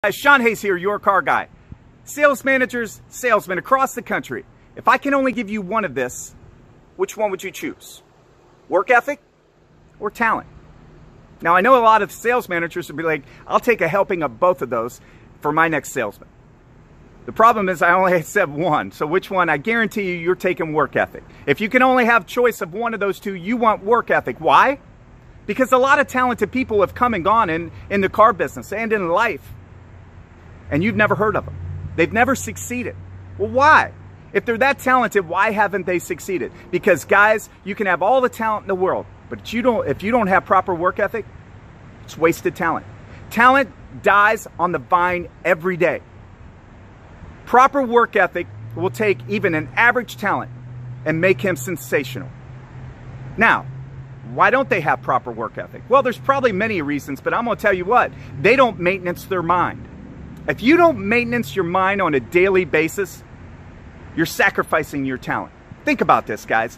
Shawn here, your car guy. Sales managers, salesmen across the country. If I can only give you one of this, which one would you choose? Work ethic or talent? Now, I know a lot of sales managers would be like, I'll take a helping of both of those for my next salesman. The problem is I only said one, so which one? I guarantee you, you're taking work ethic. If you can only have choice of one of those two, you want work ethic. Why? Because a lot of talented people have come and gone in the car business and in life, and you've never heard of them. They've never succeeded. Well, why? If they're that talented, why haven't they succeeded? Because guys, you can have all the talent in the world, but if you don't have proper work ethic, it's wasted talent. Talent dies on the vine every day. Proper work ethic will take even an average talent and make him sensational. Now, why don't they have proper work ethic? Well, there's probably many reasons, but I'm going to tell you what, they don't maintenance their mind. If you don't maintenance your mind on a daily basis, you're sacrificing your talent. Think about this, guys.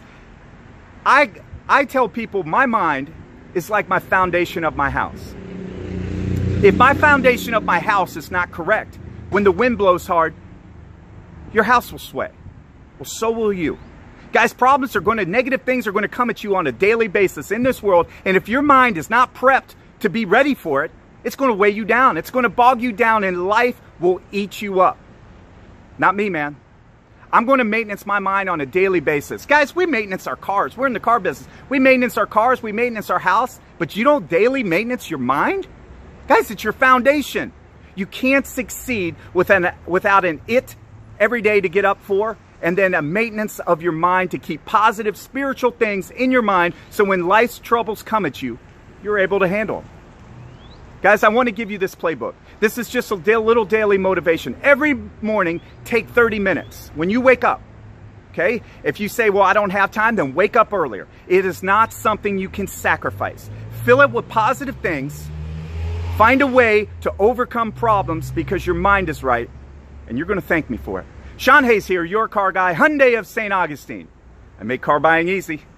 I tell people my mind is like my foundation of my house. If my foundation of my house is not correct, when the wind blows hard, your house will sway. Well, so will you. Guys, negative things are going to come at you on a daily basis in this world, and if your mind is not prepped to be ready for it, it's going to weigh you down. It's going to bog you down, and life will eat you up. Not me, man. I'm going to maintenance my mind on a daily basis. Guys, we maintenance our cars. We're in the car business. We maintenance our cars. We maintenance our house. But you don't daily maintenance your mind? Guys, it's your foundation. You can't succeed without an it every day to get up for, and then a maintenance of your mind to keep positive spiritual things in your mind so when life's troubles come at you, you're able to handle them. Guys, I want to give you this playbook. This is just a little daily motivation. Every morning, take 30 minutes. When you wake up, okay? If you say, well, I don't have time, then wake up earlier. It is not something you can sacrifice. Fill it with positive things. Find a way to overcome problems because your mind is right, and you're going to thank me for it. Shawn here, your car guy, Hyundai of St. Augustine. I make car buying easy.